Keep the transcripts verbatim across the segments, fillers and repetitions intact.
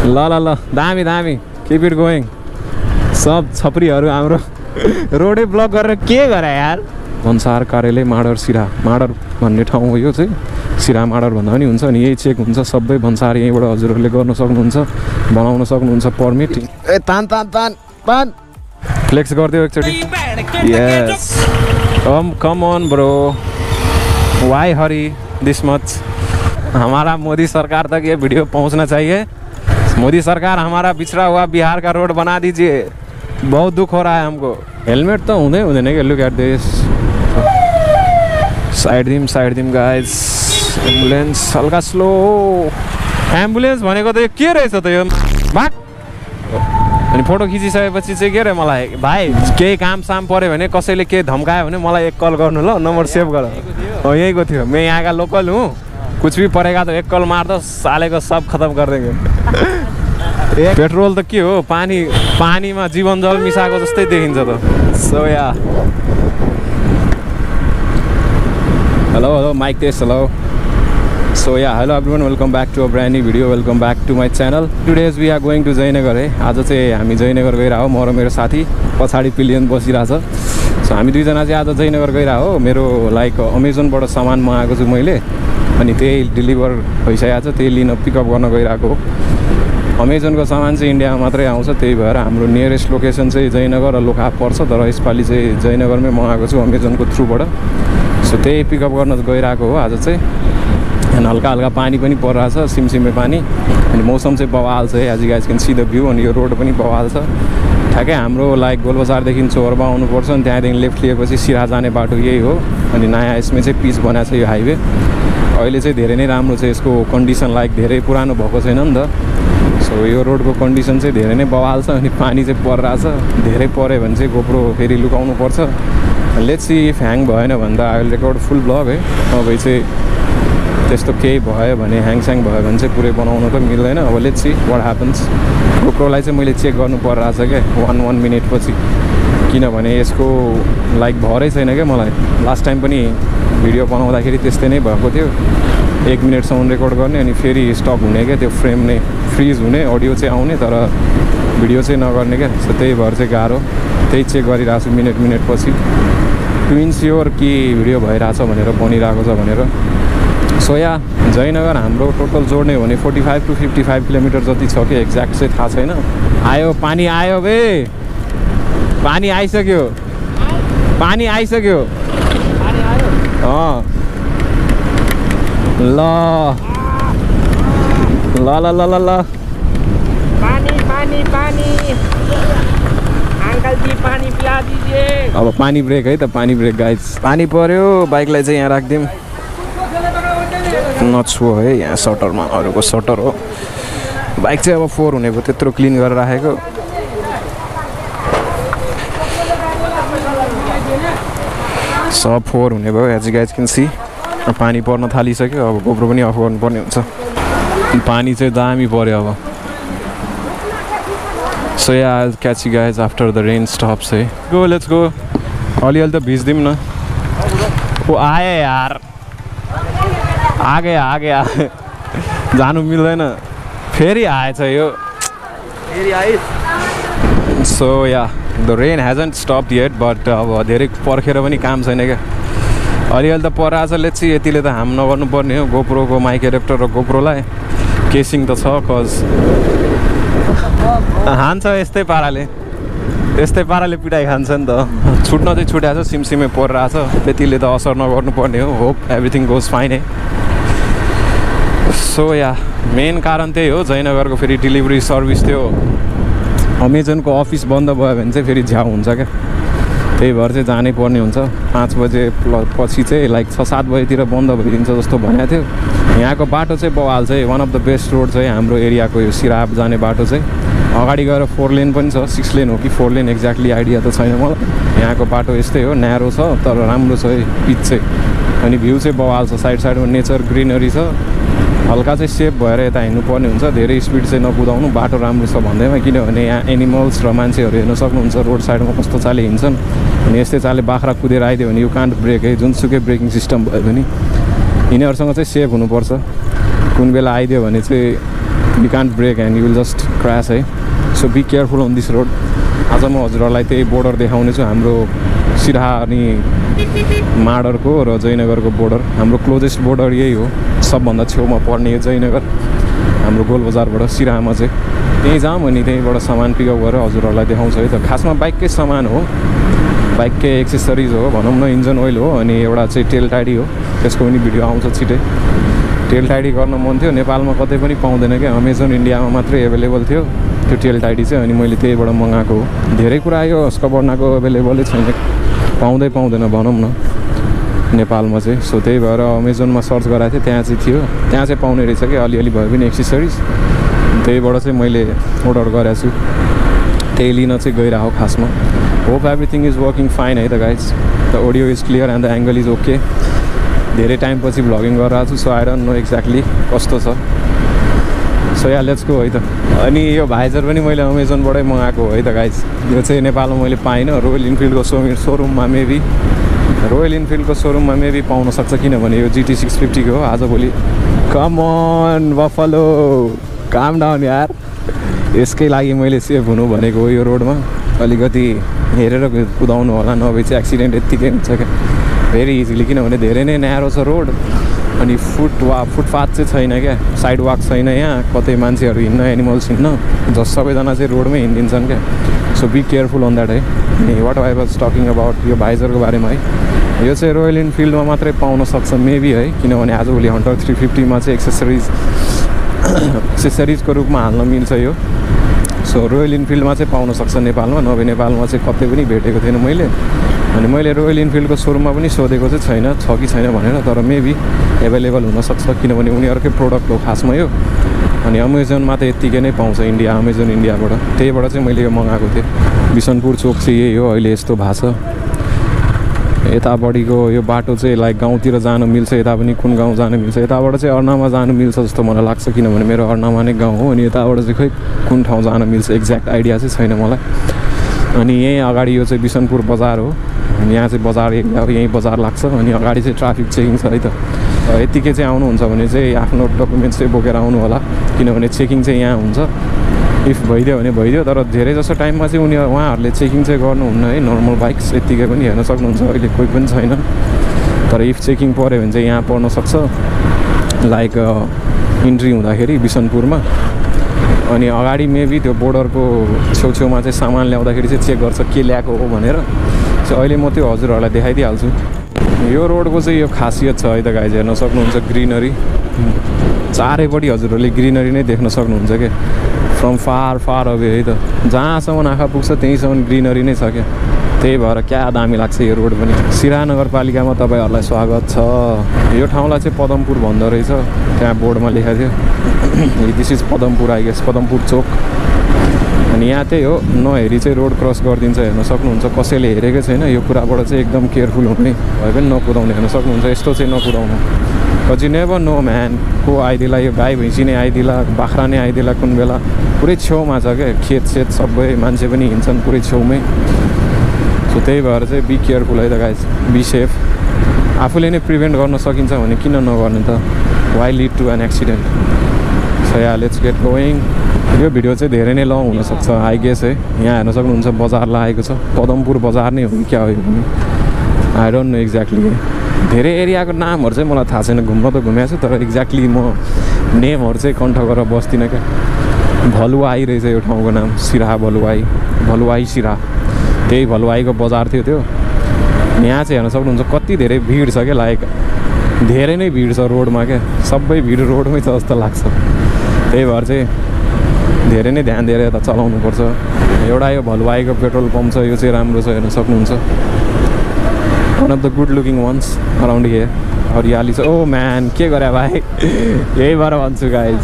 ल ल ल दामी दामी किप इट गोइङ सब छपरीहरू हाम्रो रोडै ब्लक गरेर के गरे यार भन्सार कार्यालय माडर सिरा माडर भन्ने ठाउँ हो यो चाहिँ सिरा माडर भन्दा पनि हुन्छ नि यही चेक हुन्छ सबै भन्सार यहीँबाट हजुरहरूले गर्न सक्नुहुन्छ बनाउन सक्नुहुन्छ पर्मिट ए तान तान तान तान फ्लेक्स गरिदियो एकचोटि yes come come on bro why hurry this much हमारा मोदी सरकार तक ये वीडियो पहुंचना चाहिए मोदी सरकार हमारा बिछड़ा हुआ बिहार का रोड बना दीजिए बहुत दुख हो रहा है हमको हेलमेट तो हुँदै हुँदैन कि लुक एट दिस साइड दिम साइड दिम गाइज एम्बुलेन्स हल्का स्लो एम्बुलेन्स भनेको त यो के रहेछ त यो भाग अनि फोटो खिचिसकेपछि चाहिँ के अरे मलाई भाइ केही काम साम पऱ्यो भने कसैले केही धम्कायो भने मलाई एक कल गर्नु ल नम्बर सेभ गर हो यहीँको थियो मैं यहाँ का लोकल हूँ कुछ भी परेगा तो एक कल मार दो साले को सब खत्म कर देंगे ए पेट्रोल त के हो पानी पानीमा जीवन जल मिसाएको जस्तै देखिन्छ त so ya hello hello mic test hello so ya hello everyone welcome back to a brand new video welcome back to my channel today's we are going to Jaynagar है आज चाहिँ हामी जयनगर गइरहेको म र मेरो साथी पछाडि पिलियन बसिरहेछ सो हामी दुईजना चाहिँ आज जयनगर गइरहेको मेरो लाइक अमेजनबाट सामान मगाएको छु मैले अनि त्यही डेलिभर भइसकेको छ त्यही लिन पिकअप गर्न गइरहेको हो अमेजनको सामान चाहिँ इन्डियामा मात्रै आउँछ त्यही भएर हाम्रो नियरेस्ट लोकेसन चाहिँ जयनगर र लोखा पर्छ तर यसपालि चाहिँ जयनगरमै मगाएको छु अमेजनको थ्रुबाट सो त्यही पिकअप गर्न गइरहेको हो आज चाहिँ अनि हल्का हल्का पानी पनि परिरहेछ सिमसिमे पानी अनि मौसम चाहिँ बवाल छ है as you guys can see the view अनि यो रोड पनि बवाल छ ठ्याक्कै हाम्रो लाइक गोलबजारदेखि चोरबा आउनुपर्छ अनि त्यहाँदेखि लेफ्ट लिएपछि सिरा जाने बाटो यही हो अनि नयाँ यसमै चाहिँ पिच बनाएको छ यो हाइवे अहिले चाहिँ धेरै नै राम्रो छ यसको कन्डिसन लाइक धेरै पुरानो भएको छैन नि त सो यो रोडको कन्डिसन चाहिँ धेरै नै बवाल छ अनि पानी चाहिँ परिरहेछ धेरै पऱ्यो भने चाहिँ गोप्रो फेरि लुकाउनु पर्छ लेट्स सी इफ ह्याङ भएन भने त I will record full vlog है नभए चाहिँ त्यस्तो केही भयो भने ह्याङस्याङ भयो भने चाहिँ पुरै बनाउनु त मिल्दैन अब लेट्स सी वाट ह्यापन्स गोप्रोलाई चाहिँ मैले चेक गर्नु परिरहेछ क्या वान वान मिनटपछि किनभने यसको लाइक भरै छैन क्या मलाई लास्ट टाइम पनि भिडियो बनाउँदाखेरि त्यस्तै नै भएको थियो एक मिनटसम्म रेकर्ड गर्ने अनि फेरि स्टप हुने क्या त्यो फ्रेम नै फ्रिज हुने अडियो चाहिँ आउने तर भिडियो चाहिँ नगर्ने क्या सो त्यही भएर चाहिँ गाह्रो त्यही चेक गरिरहेको छु मिनट मिनटपछि टु इन्स्योर कि भिडियो भइरहेछ भनेर बनिरहेको छ भनेर सो या जयनगर हाम्रो टोटल जोड्ने हो भने forty five to fifty five kilometre जति छ कि एक्ज्याक्ट चाहिँ थाहा छैन आयो पानी आयो बे पानी आइसक्यो पानी आइसक्यो अँ ल ल ल ल ल ल पानी पानी पानी अंकल जी पानी पिला दीजिए अब पानी ब्रेक है त पानी ब्रेक गाइज पानी पर्यो बाइकलाई चाहिँ यहाँ राखिदिउँ नछुओ है यहाँ सटरमा अरूको सटर हो बाइक चाहिँ अब फोहोर हुने भयो त्यत्रो क्लिन गरेर राखेको सब फोहोर हुने भयो as you guys can see पानी पर्न थालिसक्यो अब गोप्रो पनि अफ गर्नुपर्ने हुन्छ पानी चाहिँ दामी पर्यो अब so ya I will catch you guys after the rain stops है गो लेट्स गो अलिअलि त भिज्दिउँ न ओ आए यार आ गया आ गया जानु मिल्दैन फेरि आएछ यो फेरि आइस so ya the rain hasn't stop yet but अब धेरै पर्खेर पनि काम छैन क्या अलिअलि त पराएछ लेट्स यतिले त हाम नगर्नुपर्ने हो गोप्रोको माइक एडेप्टर र गोप्रोलाई केसिङ त छ कज हान्छ यस्तै पाराले यस्तै पाराले पिटाइ खान्छ नि त छुट्न चाहिँ छुट्याएको छ सिमसिमे परिरहेछ त्यतिले त असर नगर्नुपर्ने हो होप एभ्रिथिङ गोज फाइन है सो या मेन कारण त्यही हो जयनगरको फेरि डेलिभरी सर्भिस त्यो अमेजनको अफिस बन्द भयो भने चाहिँ फेरि झ्याउ हुन्छ क्या त्यही भएर चाहिँ जानै पर्ने हुन्छ पाँच बजे पछि चाहिँ लाइक छ सात बजीतिर बन्द भइदिन्छ जस्तो भनेको थियो यहाँको बाटो चाहिँ बवाल चाहिँ one of the best road चाहिँ हाम्रो एरियाको यो सिराप जाने बाटो चाहिँ अगाडि गएर फोर लेन पनि छ सिक्स लेन हो कि फोर लेन एक्ज्याक्टली आइडिया त छैन मलाई यहाँको बाटो यस्तै हो न्यारो छ तर राम्रो छ है पिच चाहिँ अनि भ्यू चाहिँ बवाल छ साइड साइडमा नेचर ग्रिनरी छ हल्का चाहिँ सेफ भएर यता हिँड्नुपर्ने हुन्छ धेरै स्पिड चाहिँ नकुदाउनु बाटो राम्रो छ भन्दैमा किनभने यहाँ एनिमल्स र मान्छेहरू हेर्न सक्नुहुन्छ रोड साइडमा कस्तो चाले हिँड्छन् अनि यस्तै चाले बाख्रा कुदेर आइदियो भने यु कान्ट ब्रेक है जुनसुकै ब्रेकिङ सिस्टम भयो भने यिनीहरूसँग चाहिँ सेफ हुनुपर्छ कुन बेला आइदियो भने चाहिँ you can't brake and you will just cross है। So be careful on this road. आज म हजुरहरूलाई त्यही बोर्डर देखाउने छु, हाम्रो सिराहा अनि माडरको र जयनगरको बोर्डर। हाम्रो क्लोजेस्ट बोर्डर यही हो, सबभन्दा छेउमा पर्ने यो जयनगर हाम्रो गोल बजारबाट सिराहामा चाहिँ। त्यहीँ जाऊँ अनि त्यहीँबाट सामान पिकअप गरेर हजुरहरूलाई देखाउँछ है त। खासमा बाइककै सामान हो, बाइककै एक्सेसरिज हो भनौँ न, इन्जन ओइल हो अनि एउटा चाहिँ टेल टाइडी हो, त्यसको पनि भिडियो आउँछ छिटै। टेल टाइडी गर्न मन थियो, नेपालमा कतै पनि पाउँदैन क्या, अमेजन इन्डियामा मात्रै एभाइलेबल थियो त्यो टेल टाइडी चाहिँ, अनि मैले त्यहीबाट मगाएको हो। धेरै कुरा यो स्कबर्नाको एभाइलेबलै छैन, पाउँदै पाउँदैन भनौँ न नेपालमा चाहिँ। सो त्यही भएर अमेजनमा सर्च गराएको थिएँ, त्यहाँ चाहिँ थियो, त्यहाँ चाहिँ पाउने रहेछ कि अलिअलि भए पनि एक्सेसरिज। त्यहीबाट चाहिँ मैले अर्डर गरेको छु, त्यही लिन चाहिँ गइरहेको खासमा। Hope everything is working fine है त guys. The audio is clear and the angle is okay. धेरै टाइमपछि भ्लगिङ गरिरहेको छु, so I don't know exactly कस्तो छ। सो या लेट्स गो है त। अनि यो भाइजर पनि मैले अमेजनबाटै मगाएको हो है त गाइज। यो चाहिँ नेपालमा मैले पाइनँ, रोयल इनफिल्डको सो सोरुममा मेबी रोयल इनफिल्डको सोरुममा मेबी पाउन सक्छ, किनभने यो जिटी सिक्स फिफ्टीको हो आजभोलि। Come on buffalo, calm down यार। यसकै लागि मैले सेफ हुनु भनेको हो यो रोडमा, अलिकति हेरेर कुदाउनु होला, नभए चाहिँ एक्सिडेन्ट यत्तिकै हुन्छ क्या भेरी इजिली, किनभने धेरै नै न्यारो छ रोड अनि फुट वा फुटपाथ चाहिँ छैन क्या, साइड वाक छैन यहाँ, कतै मान्छेहरू हिँड्न एनिमल्स हिँड्न, जस सबैजना चाहिँ रोडमै हिँडिदिन्छन् क्या। So be careful on that है। अनि what I was talking about यो भाइजरको बारेमा है, यो चाहिँ रोयल इनफिल्डमा मात्रै पाउन सक्छ मेबी है, किनभने आजभोलि हन्टर थ्री फिफ्टीमा चाहिँ एक्सेसरिज एक्सेसरिजको रूपमा हाल्न मिल्छ यो। सो रोयल इनफिल्डमा चाहिँ पाउन सक्छ नेपालमा, नभए नेपालमा चाहिँ कतै पनि भेटेको थिएन मैले। अनि मैले रोयल इनफिल्डको सोरुममा पनि सोधेको चाहिँ छैन, छ कि छैन भनेर, तर मेबी एभाइलेबल हुनसक्छ, किनभने उनीहरूकै प्रोडक्ट हो खासमा यो। अनि अमेजनमा त यत्तिकै नै पाउँछ इन्डिया, अमेजन इन्डियाबाट, त्यहीबाट चाहिँ मैले यो मगाएको थिएँ। बिसनपुर चोक चाहिँ यही हो अहिले यस्तो भएको छ। यतापट्टिको यो बाटो चाहिँ लाइक गाउँतिर जानु मिल्छ, यता पनि कुन गाउँ जानु मिल्छ, यताबाट चाहिँ अर्नामा जानु मिल्छ जस्तो मलाई लाग्छ, किनभने मेरो अर्नामा नै गाउँ हो। अनि यताबाट चाहिँ खोइ कुन ठाउँ जानु मिल्छ एक्ज्याक्ट आइडिया चाहिँ छैन मलाई। अनि यहीँ अगाडि यो चाहिँ बिसनपुर बजार हो, अनि यहाँ चाहिँ बजार एरिया हो, यहीँ बजार लाग्छ। अनि अगाडि चाहिँ ट्राफिक चेकिङ छ है त। यत्तिकै चाहिँ आउनुहुन्छ भने चाहिँ आफ्नो डकुमेन्ट्स चाहिँ बोकेर आउनु होला, किनभने चेकिङ चाहिँ यहाँ हुन्छ। इफ भइदियो भने भइदियो, तर धेरै जसो टाइममा चाहिँ उनी उहाँहरूले चेकिङ चाहिँ गर्नुहुन्न है। नर्मल बाइक्स यत्तिकै पनि हेर्न सक्नुहुन्छ, अहिले कोही पनि छैन, तर इफ चेकिङ पऱ्यो भने चाहिँ यहाँ पर्न सक्छ, लाइक इन्ट्री हुँदाखेरि बिसनपुरमा। अनि अगाडि मेबी त्यो बोर्डरको छेउछेउमा चाहिँ सामान ल्याउँदाखेरि चाहिँ चेक गर्छ के ल्याएको हो भनेर। सो अहिले म त्यो हजुरहरूलाई देखाइदिइहाल्छु। यो रोडको चाहिँ यो खासियत छ है त गाइज, हेर्न सक्नुहुन्छ ग्रिनरी, चारैपट्टि हजुरहरूले ग्रिनरी नै देख्न सक्नुहुन्छ क्या, फ्रम फार फार अवे है त, जहाँसम्म आँखा पुग्छ त्यहीँसम्म ग्रिनरी नै छ क्या। त्यही भएर क्या दामी लाग्छ यो रोड पनि। सिराहा नगरपालिकामा तपाईँहरूलाई स्वागत छ। यो ठाउँलाई चाहिँ पदमपुर भन्दो रहेछ, त्यहाँ बोर्डमा लेखेको थियो this is Padampur I guess, Padampur chowk. अनि यहाँ त्यही हो, नहेरी चाहिँ रोड क्रस गरिदिन्छ, हेर्न सक्नुहुन्छ। कसैले हेरेकै छैन, यो कुराबाट चाहिँ एकदम केयरफुल हुने, भए पनि नकुदाउने, हेर्न सक्नुहुन्छ। यस्तो चाहिँ नकुदाउनु, but you never know man, को आइदिला, यो गाई भैँसी नै आइदिला, बाख्रा नै आइदिला, कुन बेला पुरै छेउमा छ क्या, खेत सेत सबै, मान्छे पनि हिँड्छन् पुरै छेउमै। सो त्यही भएर चाहिँ बी केयरफुल है त गाइज, बी सेफ। आफूले नै प्रिभेन्ट गर्न सकिन्छ भने किन नगर्ने त, why lead to an accident. So ya let's get going. यो भिडियो चाहिँ धेरै नै लङ हुनसक्छ आई गेस है। यहाँ हेर्न सक्नुहुन्छ बजार लागेको छ, पदमपुर बजार नै हो कि क्या हो यो पनि, आई डोन्ट नो एक्ज्याक्टली। धेरै एरियाको नामहरू चाहिँ मलाई थाहा छैन, घुम्न त घुमेको छु, तर एक्ज्याक्टली म नेमहरू चाहिँ कन्ठ गरेर बस्दिनँ क्या। भलुवाई रहेछ यो ठाउँको नाम, सिराहा भलुवाई, भलुवाई सिराहा, त्यही भलुवाईको बजार थियो त्यो। यहाँ चाहिँ हेर्न सक्नुहुन्छ कति धेरै भिड छ क्या, लाइक धेरै नै भिड छ रोडमा क्या, सबै भिड रोडमै छ जस्तो लाग्छ। त्यही भएर चाहिँ धेरै नै ध्यान दिएर यता चलाउनुपर्छ। एउटा यो भलुवाईको पेट्रोल पम्प छ, यो चाहिँ राम्रो छ, हेर्न सक्नुहुन्छ। One of the good looking ones around here, हरियाली छ। ओ म्यान के गरे भाइ, यही भएर भन्छु गाइज,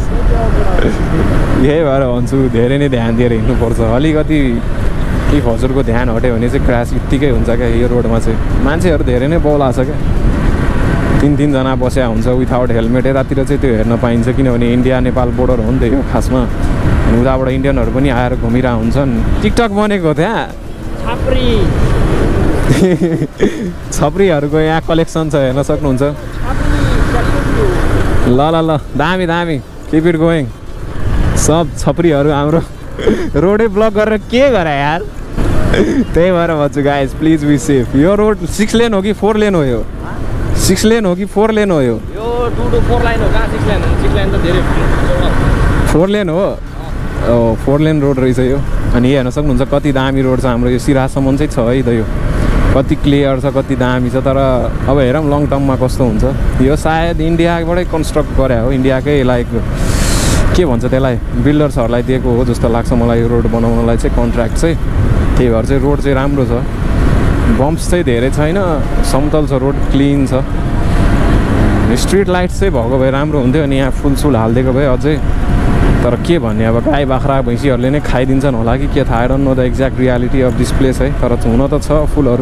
यही भएर भन्छु धेरै नै ध्यान दिएर हिँड्नुपर्छ। अलिकति इफ हजुरको ध्यान हट्यो भने चाहिँ क्रास यत्तिकै हुन्छ क्या यो रोडमा चाहिँ। मान्छेहरू धेरै नै बौला छ क्या, तिन तिनजना बस्या हुन्छ विथआउट हेलमेट। यतातिर चाहिँ त्यो हेर्न पाइन्छ, किनभने इन्डिया नेपाल बोर्डर हो नि त यो खासमा। अनि उताबाट इन्डियनहरू पनि आएर घुमिरहेको हुन्छन्। टिकटक बनेको त्यहाँ छाप्री छप्रीहरूको यहाँ कलेक्सन छ, हेर्न सक्नुहुन्छ। ल ल ल दामी दामी, किप इट गोइङ। सब छपरीहरू हाम्रो रोडै ब्लक गरेर के गरे यार। त्यही भएर भन्छु गाइज प्लिज बी सेफ। यो रोड सिक्स लेन हो कि फोर लेन हो? यो सिक्स लेन हो कि फोर लेन हो? यो टू टू फोर लाइन हो। कहाँ सिक्स लाइन हो? सिक्स लाइन त धेरै फोर लेन हो। ओ फोर लेन रोड रहेछ यो। अनि हेर्न सक्नुहुन्छ कति दामी रोड छ हाम्रो यो सिरासम्म चाहिँ छ है त। यो कति क्लियर छ, कति दामी छ। तर अब हेरौँ लङ टर्ममा कस्तो हुन्छ। यो सायद इन्डियाबाटै कन्स्ट्रक्ट गरे हो, इन्डियाकै लाइक के भन्छ त्यसलाई बिल्डर्सहरूलाई दिएको हो जस्तो लाग्छ मलाई यो रोड बनाउनलाई चाहिँ कन्ट्र्याक्ट चाहिँ। त्यही भएर चाहिँ रोड चाहिँ राम्रो छ, बम्प्स चाहिँ धेरै छैन, समतल छ रोड, क्लिन छ। स्ट्रिट लाइट चाहिँ भएको भए राम्रो हुन्थ्यो अनि यहाँ फुलसुल हालिदिएको भए अझै। तर के भन्ने अब गाई बाख्रा भैँसीहरूले नै खाइदिन्छन् होला कि के थाहा, I don't know the exact reality of this place है। तर हुन त छ फुलहरू,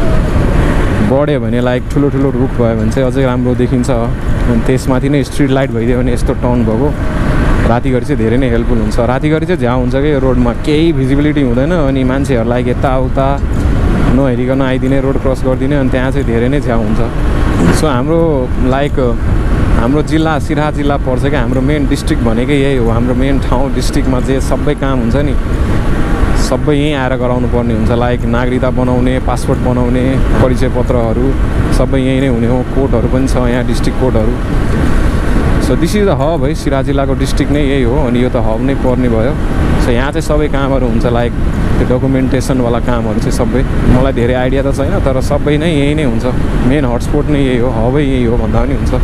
बढ्यो भने लाइक ठुलो ठुलो रुख भयो भने चाहिँ अझै राम्रो देखिन्छ। अनि त्यसमाथि नै स्ट्रिट लाइट भइदियो भने यस्तो टर्न भएको रातिघरि चाहिँ धेरै नै हेल्पफुल हुन्छ। रातिघरि चाहिँ झ्याउ हुन्छ कि रोडमा केही भिजिबिलिटी हुँदैन अनि मान्छेहरूलाई यताउता नहेरिकन आइदिने, रोड क्रस गरिदिने, अनि त्यहाँ चाहिँ धेरै नै झ्याउ हुन्छ। सो हाम्रो लाइक हाम्रो जिल्ला सिराहा जिल्ला पर्छ क्या, हाम्रो मेन डिस्ट्रिक्ट भनेकै यही हो। हाम्रो मेन ठाउँ डिस्ट्रिक्टमा जे सबै काम हुन्छ नि सबै यहीँ आएर गराउनु पर्ने हुन्छ। लाइक नागरिकता बनाउने, पासपोर्ट बनाउने, परिचय पत्रहरू सबै यहीँ नै हुने हो। कोर्टहरू पनि छ यहाँ, डिस्ट्रिक्ट कोर्टहरू। So this is the hub है, सिराहा जिल्लाको डिस्ट्रिक्ट नै यही हो अनि यो त हब नै पर्ने भयो। सो यहाँ चाहिँ सबै कामहरू हुन्छ, लाइक त्यो डकुमेन्टेसनवाला कामहरू चाहिँ सबै। मलाई धेरै आइडिया त छैन तर सबै नै यही नै हुन्छ। मेन हटस्पोट नै यही हो, हबै यही हो भन्दा पनि हुन्छ।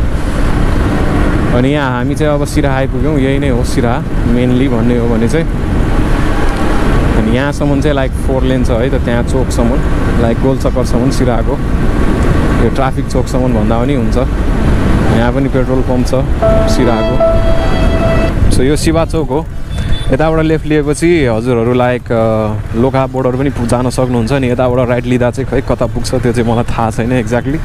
अनि यहाँ हामी चाहिँ अब सिराहा आइपुग्यौँ, यही नै हो सिराहा मेनली भन्ने हो भने चाहिँ। अनि यहाँसम्म चाहिँ लाइक फोर लेन छ है त, त्यहाँ चोकसम्म लाइक गोलचक्करसम्म सिराहाको यो ट्राफिक चोकसम्म भन्दा पनि हुन्छ। यहाँ पनि पेट्रोल पम्प छ सिराहाको। सो यो शिवा चोक हो। यताबाट लेफ्ट लिएपछि हजुरहरू लाइक लोका बोर्डर पनि जान सक्नुहुन्छ। अनि यताबाट राइट लिँदा चाहिँ खै कता पुग्छ त्यो चाहिँ मलाई थाहा छैन एक्ज्याक्टली।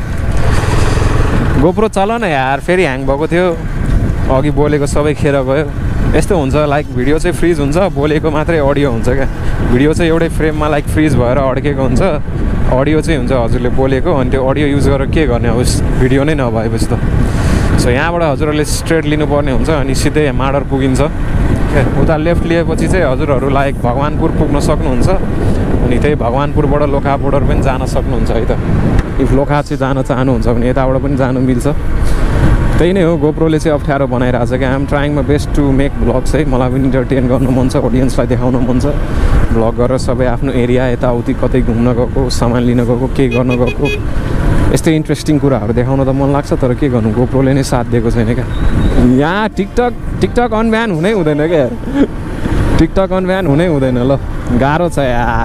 गोप्रो चल न यार, फेरि ह्याङ भएको थियो, अघि बोलेको सबै खेर गयो। यस्तो हुन्छ लाइक भिडियो चाहिँ फ्रिज हुन्छ, बोलेको मात्रै अडियो हुन्छ क्या। भिडियो चाहिँ एउटै फ्रेममा लाइक फ्रिज भएर अड्केको हुन्छ, अडियो चाहिँ हुन्छ हजुरले बोलेको। अनि त्यो अडियो युज गरेर के गर्ने अब भिडियो नै नभएपछि त। सो यहाँबाट हजुरहरूले स्ट्रेट लिनुपर्ने हुन्छ अनि सिधै माडर पुगिन्छ। उता लेफ्ट लिएपछि चाहिँ हजुरहरू लाइक भगवानपुर पुग्न सक्नुहुन्छ। अनि त्यही भगवानपुरबाट लोका बोर्डर पनि जान सक्नुहुन्छ है त। इफ लोका चाहिँ जान चाहनुहुन्छ भने यताबाट पनि जानु मिल्छ। त्यही नै हो, गोप्रोले चाहिँ अप्ठ्यारो बनाइरहेको छ कि I am trying my best to make vlogs है। मलाई पनि इन्टरटेन गर्नु मन छ, अडियन्सलाई देखाउन मन छ। भ्लग गरेर सबै आफ्नो एरिया यताउति कतै घुम्न गएको, सामान लिन गएको, के गर्न गएको, यस्तै इन्ट्रेस्टिङ कुराहरू देखाउन त मन लाग्छ। तर के गर्नु, गोप्रोले नै साथ दिएको छैन क्या। यहाँ टिकटक टिकटक अन ब्यान हुनै हुँदैन क्या, टिकटक अन ब्यान हुनै हुँदैन। ल गाह्रो छ यार।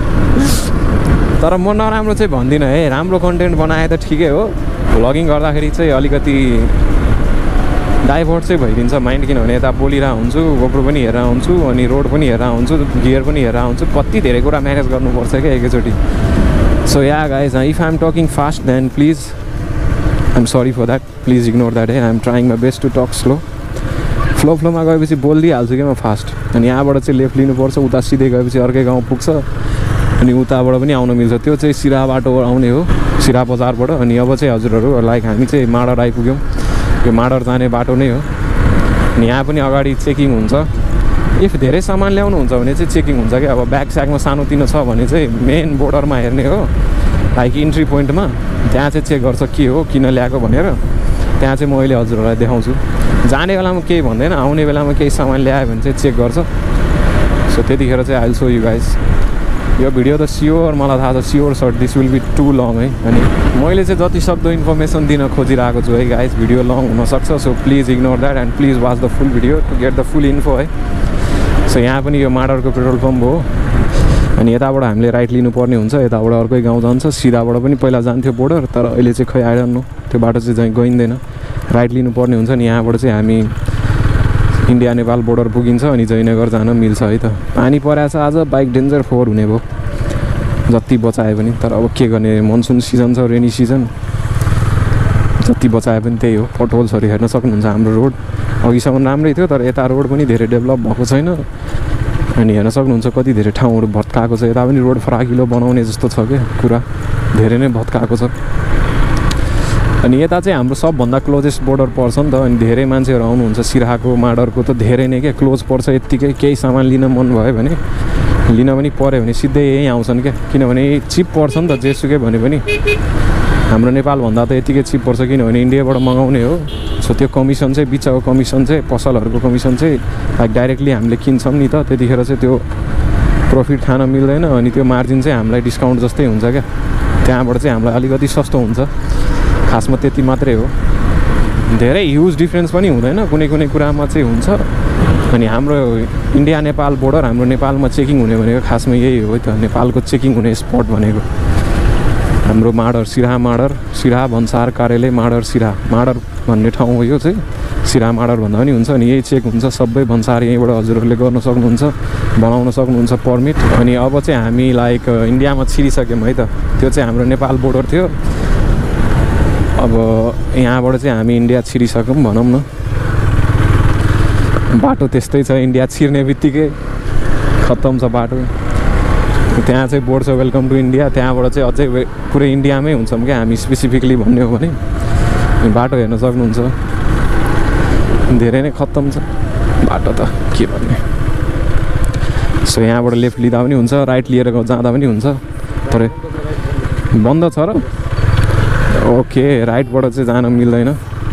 तर म नराम्रो चाहिँ भन्दिनँ है, राम्रो कन्टेन्ट बनाए त ठिकै हो। भ्लगिङ गर्दाखेरि चाहिँ अलिकति डाइभर्ट चाहिँ भइदिन्छ माइन्ड, किनभने यता बोलिरहेको हुन्छु, गोप्रो पनि हेरेर हुन्छु, अनि रोड पनि हेरेर हुन्छु, गियर पनि हेरेर हुन्छु, कति धेरै कुरा म्यानेज गर्नुपर्छ क्या एकैचोटि। So ya guys, if I am talking fast then please I am sorry for that, please ignore that है। I am trying my best to talk slow. Flow फ्लोमा गएपछि बोलिदिइहाल्छु क्या म फास्ट। अनि यहाँबाट चाहिँ लेफ्ट लिनुपर्छ, उता सिधै गएपछि अर्कै गाउँ पुग्छ। अनि उताबाट पनि आउन मिल्छ, त्यो चाहिँ सिराहा बाटो आउने हो, सिराहा बजारबाट। अनि अब चाहिँ हजुरहरू लाइक हामी चाहिँ माडर आइपुग्यौँ, यो माडर जाने बाटो नै हो। अनि यहाँ पनि अगाडि चेकिङ हुन्छ, इफ धेरै सामान ल्याउनुहुन्छ भने चाहिँ चेकिङ हुन्छ क्या। अब ब्याग स्यागमा सानोतिनो छ भने चाहिँ मेन बोर्डरमा हेर्ने हो, लाइक इन्ट्री पोइन्टमा, त्यहाँ चाहिँ चेक गर्छ के हो, किन ल्याएको भनेर। त्यहाँ चाहिँ म अहिले हजुरहरूलाई देखाउँछु। जाने बेलामा केही भन्दैन, आउने बेलामा केही सामान ल्यायो भने चाहिँ चेक गर्छ। सो त्यतिखेर चाहिँ I will show you guys. यो भिडियो त स्योर मलाई थाहा छ, sure shot this will be too long है। अनि मैले चाहिँ जति सक्दो इन्फर्मेसन दिन खोजिरहेको छु है गाइज। भिडियो लङ हुनसक्छ, so please ignore that and please watch the full video to get the full info है। सो यहाँ पनि यो माडरको पेट्रोल पम्प हो। अनि यताबाट हामीले राइट लिनुपर्ने हुन्छ, यताबाट अर्कै गाउँ जान्छ। सिराबाट पनि पहिला जान्थ्यो बोर्डर, तर अहिले चाहिँ खै आइरहनु, त्यो बाटो चाहिँ चाहिँ गइँदैन, राइट लिनुपर्ने हुन्छ। अनि यहाँबाट चाहिँ हामी इन्डिया नेपाल बोर्डर पुगिन्छ अनि जयनगर जान मिल्छ है त। पानी परेछ आज, बाइक डेन्जर फोहोर हुने भयो जति बचाए पनि। तर अब के गर्ने, मनसुन सिजन छ, रेनी सिजन, जति बचाए पनि त्यही हो। पटहोल्सहरू हेर्न सक्नुहुन्छ हाम्रो रोड। अघिसम्म राम्रै थियो तर यता रोड पनि धेरै डेभलप भएको छैन। अनि हेर्न सक्नुहुन्छ कति धेरै ठाउँहरू भत्काएको छ। यता पनि रोड फराकिलो बनाउने जस्तो छ क्या, कुरा धेरै नै भत्काएको छ। अनि यता चाहिँ हाम्रो सबभन्दा क्लोजेस्ट बोर्डर पर्छ नि त। अनि धेरै मान्छेहरू आउनुहुन्छ सिराहाको माडरको त धेरै नै क्या क्लोज पर्छ। यत्तिकै केही सामान लिन मन भयो भने लिन पनि पऱ्यो भने सिधै यहीँ आउँछन् क्या, किनभने चिप पर्छ नि त जेसुकै भने पनि। हाम्रो नेपालभन्दा त यतिकै चिप पर्छ किनभने इन्डियाबाट मगाउने हो। सो त्यो कमिसन चाहिँ बिचको कमिसन चाहिँ पसलहरूको कमिसन चाहिँ लाइक डाइरेक्टली हामीले किन्छौँ नि त, त्यतिखेर चाहिँ त्यो प्रफिट खान मिल्दैन। अनि त्यो मार्जिन चाहिँ हामीलाई डिस्काउन्ट जस्तै हुन्छ क्या, त्यहाँबाट चाहिँ हामीलाई अलिकति सस्तो हुन्छ। खासमा त्यति मात्रै हो, धेरै ह्युज डिफ्रेन्स पनि हुँदैन, कुनै कुनै कुरामा चाहिँ हुन्छ। अनि हाम्रो इन्डिया नेपाल बोर्डर, हाम्रो नेपालमा चेकिङ हुने भनेको खासमा यही हो त, नेपालको चेकिङ हुने स्पट भनेको हाम्रो माडर सिराहा माडर सिराहा भन्सार कार्यालय माडर सिराहा माडर भन्ने ठाउँ हो यो चाहिँ। सिराहा माडर भन्दा पनि हुन्छ। अनि यही चेक हुन्छ सबै भन्सार, यहीँबाट हजुरहरूले गर्न सक्नुहुन्छ, बनाउन सक्नुहुन्छ पर्मिट। अनि अब चाहिँ हामी लाइक इन्डियामा छिरिसक्यौँ है त, त्यो चाहिँ हाम्रो नेपाल बोर्डर थियो। अब यहाँबाट चाहिँ हामी इन्डिया छिरिसक्यौँ भनौँ न। बाटो त्यस्तै छ, इन्डिया छिर्ने बित्तिकै खत्तम छ बाटो। त्यहाँ चाहिँ बोर्ड छ वेलकम टु इन्डिया, त्यहाँबाट चाहिँ अझै पुरै इन्डियामै हुन्छौँ क्या हामी स्पेसिफिकली भन्ने हो भने। बाटो हेर्न सक्नुहुन्छ, धेरै नै खत्तम छ बाटो त के भन्ने। सो यहाँबाट लेफ्ट लिँदा पनि हुन्छ, राइट लिएर जाँदा पनि हुन्छ, तर बन्द छ र। ओके, राइटबाट चाहिँ जान मिल्दैन,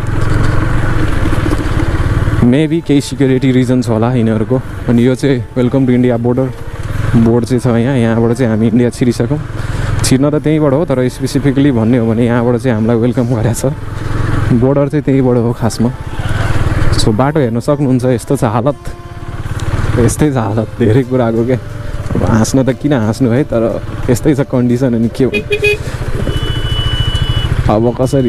मेबी केही सिक्युरिटी रिजन्स होला यिनीहरूको। अनि यो चाहिँ welcome to India border board चाहिँ छ यहाँ, यहाँबाट चाहिँ हामी इन्डिया छिरिसक्यौँ। छिर्न त त्यहीँबाट हो, तर स्पेसिफिकली भन्ने हो भने यहाँबाट चाहिँ हामीलाई वेलकम गरेको छ। बोर्डर चाहिँ त्यहीँबाट हो खासमा। सो बाटो हेर्न सक्नुहुन्छ, यस्तो छ हालत, यस्तै छ हालत धेरै कुराको क्या। अब हाँस्न त किन हाँस्नु है, तर यस्तै छ कन्डिसन। अनि के हो अब कसरी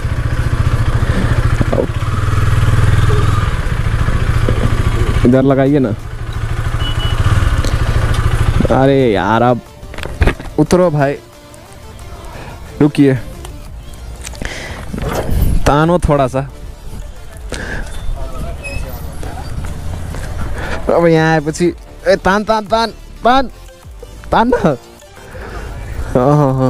इधर लगाइए ना। अरे यार अब उतरो भाई, रुकिए, तानो थोड़ा सा। अब यहाँ आएपछि ए तान तान तान तान तान न। हाँ हाँ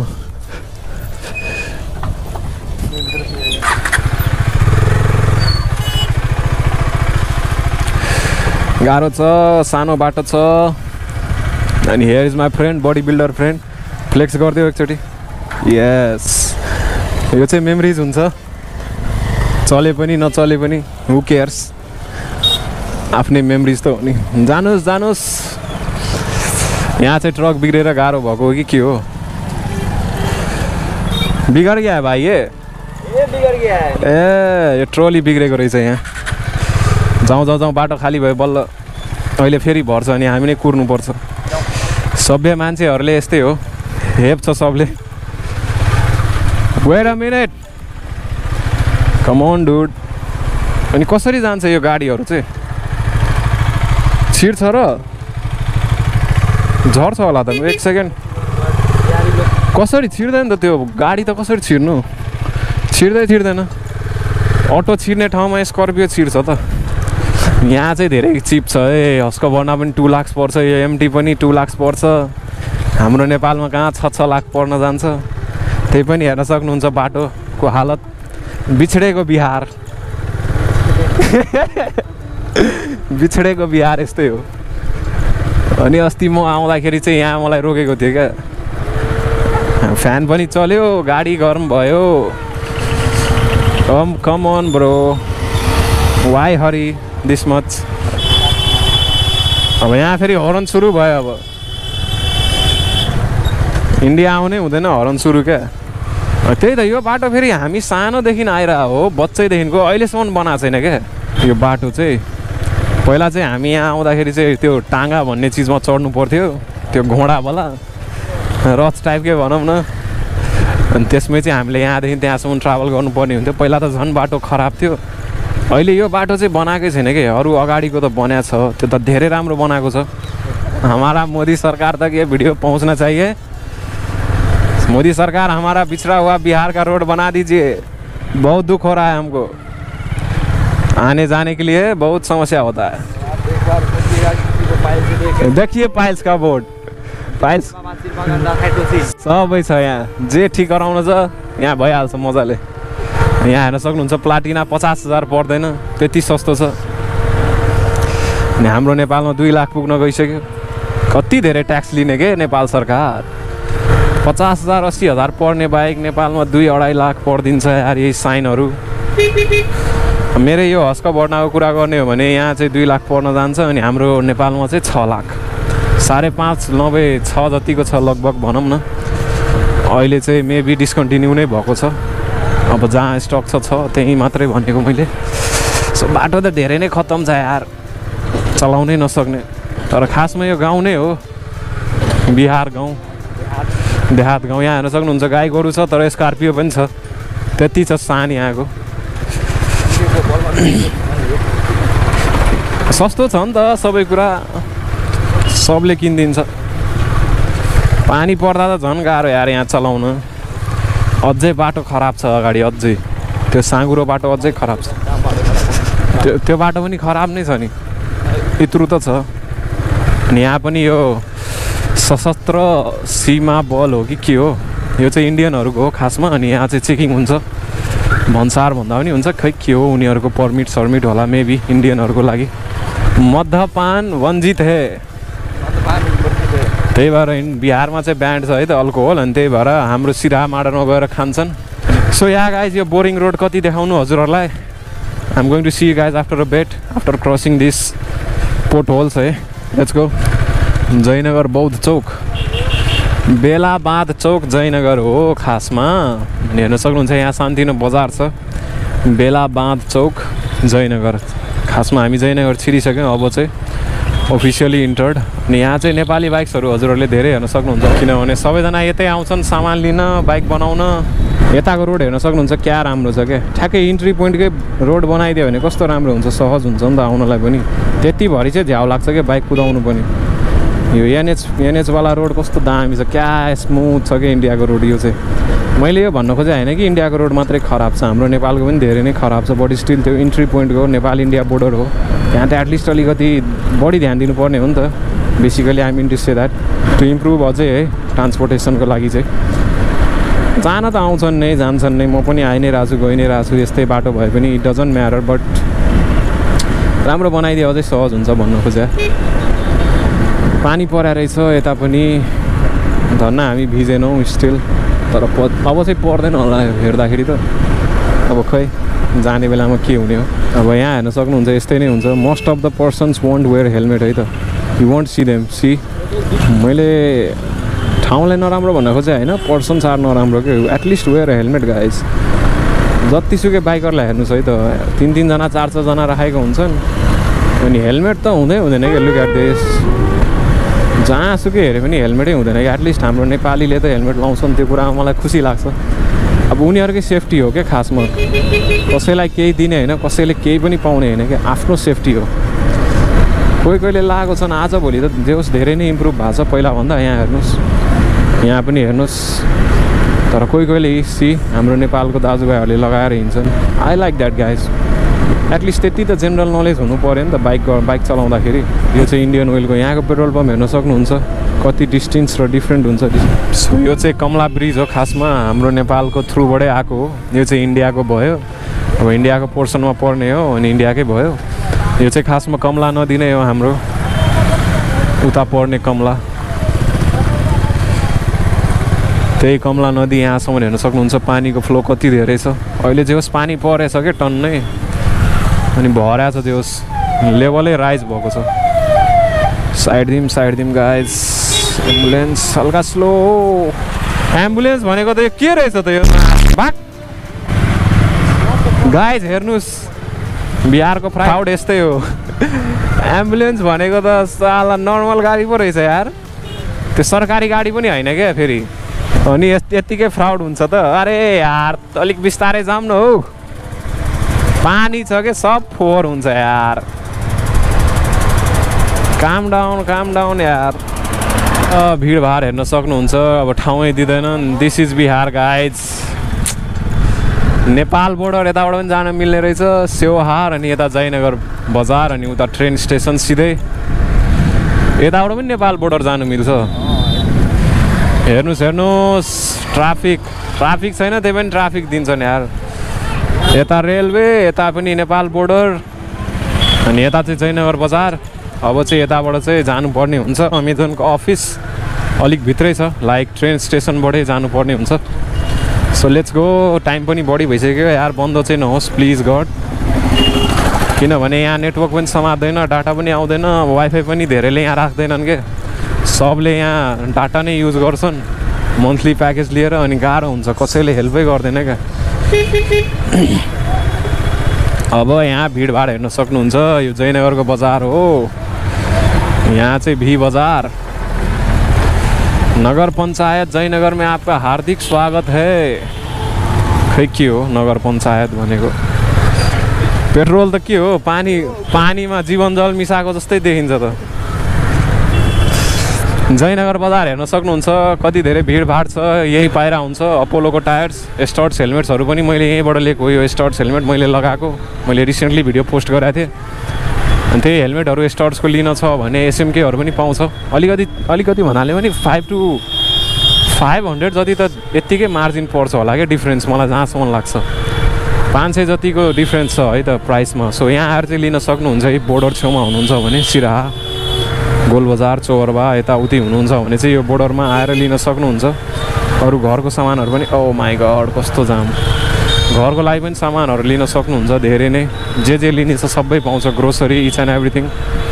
गाह्रो छ, सानो बाटो छ। अनि here is my friend, body builder friend, flex गरिदियो एकचोटि। यस, यो चाहिँ मेमोरिज हुन्छ, चले पनि नचले पनि हु केयर्स, आफ्नै मेमोरिज त हो नि। जानुहोस् जानुहोस्, यहाँ चाहिँ ट्रक बिग्रेर गाह्रो भएको हो कि के हो? बिगड़ गया है भाइ, ये ये बिगड़ गया है। ए यो ट्रोली बिग्रेको रहेछ यहाँ। जाउँ जाउँ जाउँ, बाटो खाली भयो बल्ल, अहिले फेरि भर्छ अनि हामी नै कुर्नुपर्छ। सभ्य मान्छेहरूले यस्तै हो, हेप छ सबले। Wait a minute, come on dude. अनि कसरी जान्छ यो गाडीहरू चाहिँ? छिर्छ र झर्छ होला त। एक सेकेन्ड, कसरी छिर्दैन त त्यो गाडी त? कसरी छिर्नु? छिर्दै छिर्दैन। अटो छिर्ने ठाउँमा स्कर्पियो छिर्छ त। यहाँ चाहिँ धेरै चिप छ है, हस्को भर्ना पनि टु लाक्स पर्छ, यो एमटी पनि टु लाक्स पर्छ। हाम्रो नेपालमा कहाँ छ छ लाख पर्न जान्छ। त्यही पनि हेर्न सक्नुहुन्छ बाटोको हालत, बिछडेको बिहार। बिछडेको बिहार यस्तै हो। अनि अस्ति म आउँदाखेरि चाहिँ यहाँ मलाई रोकेको थियो क्या, फ्यान पनि चल्यो, गाडी गरम भयो। Come come on bro, why hurry this much. अब यहाँ फेरि हर्न सुरु भयो। अब इन्डिया आउनै हुँदैन, हर्न सुरु क्या। त्यही त, यो बाटो फेरि हामी सानोदेखि आइरहेको हो, बच्चैदेखिको, अहिलेसम्म बनाएको छैन क्या यो बाटो चाहिँ। पहिला चाहिँ हामी यहाँ आउँदाखेरि चाहिँ त्यो टाँगा भन्ने चिजमा चढ्नु पर्थ्यो, त्यो घोडावाला रथ टाइपकै भनौँ न। अनि त्यसमै चाहिँ हामीले यहाँदेखि त्यहाँसम्म ट्राभल गर्नुपर्ने हुन्थ्यो। पहिला त झन् बाटो खराब थियो। अहिले यो बाटो चाहिँ बनाएकै छैन कि, अरू अगाडिको त बनाएको छ, त्यो त धेरै राम्रो बनाएको छ। हमारा मोदी सरकार तक ये वीडियो पहुँचना चाहिए। मोदी सरकार हमारा पिछड़ा हुआ बिहार का रोड बना दीजिए, बहुत दुख हो रहा है हमको, आने जाने के लिए बहुत समस्या होता है। देखिए पाइल्स का बोर्ड, पाइल्स सबै छ यहाँ, जे ठिक गराउनु छ यहाँ भइहाल्छ मजाले। यहाँ हेर्न सक्नुहुन्छ प्लाटिना पचास हजार पर्दैन, त्यति सस्तो छ। अनि हाम्रो नेपालमा दुई लाख पुग्न गइसक्यो। कति धेरै ट्याक्स लिने के नेपाल सरकार। पचास हजार अस्सी हजार पर्ने बाइक नेपालमा दुई अढाई लाख पर्दिन्छ यार। यही साइनहरू मेरै यो हस्क बढ्नाको कुरा गर्ने हो भने यहाँ चाहिँ दुई लाख पर्न जान्छ, अनि हाम्रो नेपालमा चाहिँ छ लाख साढे पाँच नब्बे छ जतिको छ लगभग भनौँ न। अहिले चाहिँ मेबी डिस्कन्टिन्यू नै भएको छ। अब जहाँ स्टक छ छ त्यहीँ मात्रै भनेको मैले। सो बाटो त धेरै नै खत्तम छ यार, चलाउनै नसक्ने। तर खासमा यो गाउँ नै हो, बिहार गाउँ, देहात गाउँ। यहाँ हेर्न सक्नुहुन्छ गाई गोरु छ तर स्कर्पियो पनि छ, त्यति छ सान यहाँको। सस्तो छ नि त सबै कुरा, सबले किनिदिन्छ। पानी पर्दा त झन् गाह्रो यार यहाँ चलाउन। अझै बाटो खराब छ अगाडि, अझै त्यो साँगुरो बाटो अझै खराब छ। त्यो त्यो बाटो पनि खराब नै छ नि, यत्रो त छ। अनि यहाँ पनि यो सशस्त्र सीमा बल हो कि के हो, यो चाहिँ इन्डियनहरूको हो खासमा। अनि यहाँ चाहिँ चेकिङ हुन्छ, भन्सार भन्दा पनि हुन्छ, खै के हो उनीहरूको पर्मिट सर्मिट होला मेबी इन्डियनहरूको लागि। मध्यपान वञ्जित हे, त्यही भएर बिहारमा चाहिँ ब्यान्ड छ है त अल्कोहल, अनि त्यही भएर हाम्रो सिरा माडरमा गएर खान्छन्। सो यहाँ गाइज यो बोरिङ रोड कति देखाउनु हजुरहरूलाई। I am going to see guys after a bit after crossing this potholes है। Let's go. जयनगर बौद्ध चौक, बेलाबाद चौक जयनगर हो खासमा। अनि हेर्न सक्नुहुन्छ यहाँ सान्तिनो बजार छ, बेलाबाद चौक जयनगर। खासमा हामी जयनगर छिरिसक्यौँ, अब चाहिँ अफिसियली इन्टर्ड। अनि यहाँ चाहिँ नेपाली बाइक्सहरू हजुरहरूले धेरै हेर्न सक्नुहुन्छ, किनभने सबैजना यतै आउँछन् सामान लिन, बाइक बनाउन। यताको रोड हेर्न सक्नुहुन्छ क्या राम्रो छ क्या, ठ्याक्कै इन्ट्री पोइन्टकै रोड बनाइदियो भने कस्तो राम्रो हुन्छ, सहज हुन्छ नि त आउनलाई पनि। त्यति भरि चाहिँ झ्याउ लाग्छ क्या बाइक कुदाउनु पनि। यो एनएच एनएचवाला रोड कस्तो दामी छ क्या, स्मुथ छ क्या इन्डियाको रोड। यो चाहिँ मैले यो भन्न खोजेँ होइन कि इन्डियाको रोड मात्रै खराब छ, हाम्रो नेपालको पनि धेरै नै खराब छ। बट स्टिल त्यो इन्ट्री पोइन्टको नेपाल इन्डिया बोर्डर हो, त्यहाँ त एटलिस्ट अलिकति बढी ध्यान दिनुपर्ने हो नि त। Basically I mean to say that to improve अझै है ट्रान्सपोर्टेसनको लागि चाहिँ। जान त आउँछन् नै जान्छन् नै, म पनि आइ नै रहेको छु गइ नै रहेको छु, यस्तै बाटो भए पनि इट डजन्ट म्याटर। बट राम्रो बनाइदियो अझै सहज हुन्छ भन्न खोजेँ। पानी परेर रहेछ यता पनि, धन्न हामी भिजेनौँ स्टिल। तर प अब चाहिँ पर्दैन होला हेर्दाखेरि त, अब खै जाने बेलामा के हुने हो। अब यहाँ हेर्न सक्नुहुन्छ यस्तै नै हुन्छ। Most of the persons won't wear helmet है त, यु वन्ट सी देम। सी मैले ठाउँलाई नराम्रो भन्न खोजेँ होइन, पर्सन्स आर नराम्रो के, एटलिस्ट वेयर हेलमेट गाइज। जतिसुकै बाइकरलाई हेर्नुहोस् है त, तिन तिनजना चार चारजना राखेको हुन्छन्, अनि हेलमेट त हुँदै हुँदैन कि। लुक एट दिस, जहाँसुकै हेऱ्यो पनि हेलमेटै हुँदैन कि। एटलिस्ट हाम्रो नेपालीले त हेलमेट लाउँछन्, त्यो कुरामा मलाई खुसी लाग्छ। अब उनीहरूकै सेफ्टी हो क्या खासमा, कसैलाई केही दिने होइन, कसैले केही पनि पाउने होइन क्या, आफ्नो सेफ्टी हो। कोही कोहीले लगाएको छन्, आजभोलि त देउस धेरै नै इम्प्रुभ भएको छ पहिलाभन्दा। यहाँ हेर्नुहोस्, यहाँ पनि हेर्नुहोस्। तर कोही कोहीले सी हाम्रो नेपालको दाजुभाइहरूले लगाएर हिँड्छन्। I like that guys. At least त्यति त जेनरल नलेज हुनु पऱ्यो नि त बाइक बाइक चलाउँदाखेरि। यो चाहिँ इन्डियन ओइलको यहाँको पेट्रोल पम्प हेर्न सक्नुहुन्छ, कति डिस्टेन्स र डिफ्रेन्ट हुन्छ। सो यो चाहिँ कमला ब्रिज हो खासमा, हाम्रो नेपालको थ्रुबाटै आएको हो। यो चाहिँ इन्डियाको भयो, अब इन्डियाको पोर्सनमा पर्ने हो, अनि इन्डियाकै भयो। यो चाहिँ खासमा कमला नदी नै हो हाम्रो, उता पर्ने कमला। त्यही कमला नदी यहाँसम्म हेर्न सक्नुहुन्छ, पानीको फ्लो कति धेरै छ। अहिले जे होस् पानी परेछ क्या टन्नै, अनि भरेको छ, जे होस् लेभलै राइज भएको छ। साइड दिम साइड दिम गाइज। एम्बुलेन्स हल्का स्लो। एम्बुलेन्स भनेको त यो के रहेछ त यो भाग गाइज। हेर्नुहोस् बिहारको क्राउड यस्तै हो। एम्बुलेन्स भनेको त साला नर्मल गाडी पो रहेछ यार, त्यो सरकारी गाडी पनि होइन क्या फेरि। अनि यत्तिकै फ्राउड हुन्छ त। अरे यार अलिक बिस्तारै जाऊँ न हौ, पानी छ क्या, सब फोहोर हुन्छ यार। काम डाउन काम डाउन यार। भिडभाड हेर्न सक्नुहुन्छ, अब ठाउँै दिँदैनन्। This is Bihar guys. Nepal border यताबाट पनि जान मिल्ने रहेछ, सेवाहार, अनि यता जयनगर बजार, अनि उता ट्रेन स्टेसन सिधै। यताबाट पनि नेपाल बोर्डर जानु मिल्छ। हेर्नुहोस् हेर्नुहोस् ट्राफिक ट्राफिक छैन, त्यही पनि ट्राफिक दिन्छन् यार। यता रेलवे, यता पनि नेपाल बोर्डर, अनि यता चाहिँ जयनगर बजार। अब चाहिँ यताबाट चाहिँ जानुपर्ने हुन्छ अमेजनको अफिस, अलिक भित्रै छ, लाइक ट्रेन स्टेसनबाटै जानुपर्ने हुन्छ। So let's go. टाइम पनि बढी भइसक्यो यार, बन्द चाहिँ नहोस् प्लिज गड, किनभने यहाँ नेटवर्क पनि समात्दैन, डाटा पनि आउँदैन, वाइफाई पनि धेरैले यहाँ राख्दैनन् के, सबले यहाँ डाटा नै युज गर्छन् मन्थली प्याकेज लिएर, अनि गाह्रो हुन्छ, कसैले हेल्पै गर्दैन क्या। अब यहाँ भिडभाड हेर्न सक्नुहुन्छ, यो जयनगरको बजार हो, यहाँ चाहिँ भी बजार। नगर पंचायत जयनगर में आपका हार्दिक स्वागत है। खै के हो नगर पंचायत भनेको? पेट्रोल त के हो, पानी पानीमा जीवन जल मिसाएको जस्तै देखिन्छ त। जयनगर बजार हेर्न सक्नुहुन्छ, कति धेरै भिडभाड छ, यही पाइरा हुन्छ। अपोलोको टायर्स, स्टर्ट्स हेलमेट्सहरू पनि मैले यहीँबाट लिएको हो। यो स्टर्ट्स हेलमेट मैले लगाएको, मैले रिसेन्टली भिडियो पोस्ट गरेको थिएँ। अनि त्यही हेलमेटहरू स्टर्ट्सको लिन छ भने एसएमकेहरू पनि पाउँछ। अलिकति अलिकति भन्नाले पनि फाइभ टु फाइभ हन्ड्रेड जति त यत्तिकै मार्जिन पर्छ होला क्या, डिफ्रेन्स मलाई जहाँसम्म लाग्छ। पाँच सय जतिको डिफ्रेन्स छ है त प्राइसमा। सो यहाँ आएर चाहिँ लिन सक्नुहुन्छ। यही बोर्डर छेउमा हुनुहुन्छ भने सिराहा, गोलबजार, चौरबा यताउति हुनुहुन्छ भने चाहिँ यो बोर्डरमा आएर लिन सक्नुहुन्छ। अरू घरको सामानहरू पनि, ओ माई गड कस्तो जाम, घरको लागि पनि सामानहरू लिन सक्नुहुन्छ धेरै नै, जे जे लिने छ सबै पाउँछ, grocery each and everything.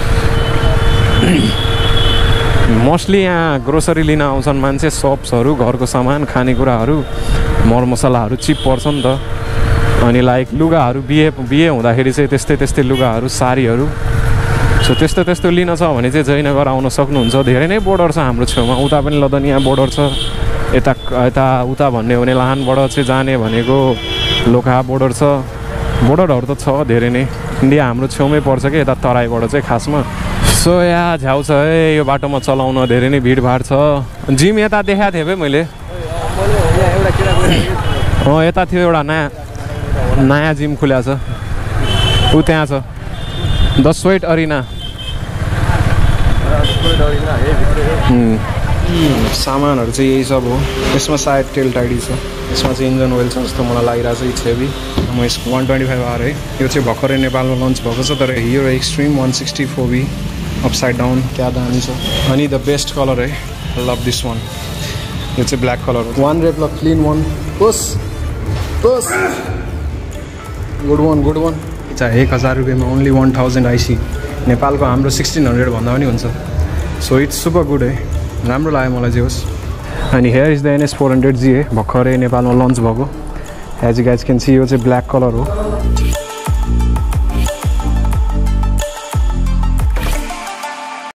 Mostly यहाँ ग्रोसरी लिन आउँछन् मान्छे, सप्सहरू, घरको सामान, खानेकुराहरू, मरमसलाहरू चिप पर्छ नि त। अनि लाइक लुगाहरू, बिहे बिहे हुँदाखेरि चाहिँ त्यस्तै त्यस्तै लुगाहरू, साडीहरू, सो त्यस्तो त्यस्तो लिन छ भने चाहिँ जयनगर आउन सक्नुहुन्छ। धेरै नै बोर्डर छ हाम्रो छेउमा, उता पनि लदनिया बोर्डर छ, यता यता उता भन्ने हो भने लाहानबाट चाहिँ जाने भनेको लोखा बोर्डर छ। बोर्डरहरू त छ धेरै नै, इन्डिया हाम्रो छेउमै पर्छ कि यता तराईबाट चाहिँ खासमा। सो यहाँ झ्याउ छ है यो बाटोमा चलाउन, धेरै नै भिडभाड छ। जिम यता देखाएको थिएँ भाइ मैले, अँ यता थियो एउटा नयाँ नयाँ जिम खुल्या छ, ऊ त्यहाँ छ, द स्वेट अरिना। सामानहरू चाहिँ यही सब हो। यसमा सायद तेल टाइडी छ, यसमा चाहिँ इन्जन ओइल छ जस्तो मलाई लागिरहेको छ। इट्स हेभी, म यसको वान ट्वेन्टी फाइभ आर है। यो चाहिँ भर्खरै नेपालमा लन्च भएको छ, तर Hero Xtreme one sixty four V upside down क्या दामी छ। अनि द बेस्ट कलर है, लभ दिस वान। यो चाहिँ ब्ल्याक कलर हो। वान रेप ल क्लिन वान, पुस पुस, गुड वान गुड वान। चाहिँ एक हजार रुपियाँमा ओन्ली वान थाउजन्ड आइसी, नेपालको हाम्रो सिक्सटिन हन्ड्रेड भन्दा पनि हुन्छ। सो इट्स सुपर गुड है, राम्रो लाग्यो मलाई जे होस्। अनि here is the NS four hundred Z है, भर्खरै नेपालमा लन्च भएको। As you guys can see, यो चाहिँ ब्ल्याक कलर हो।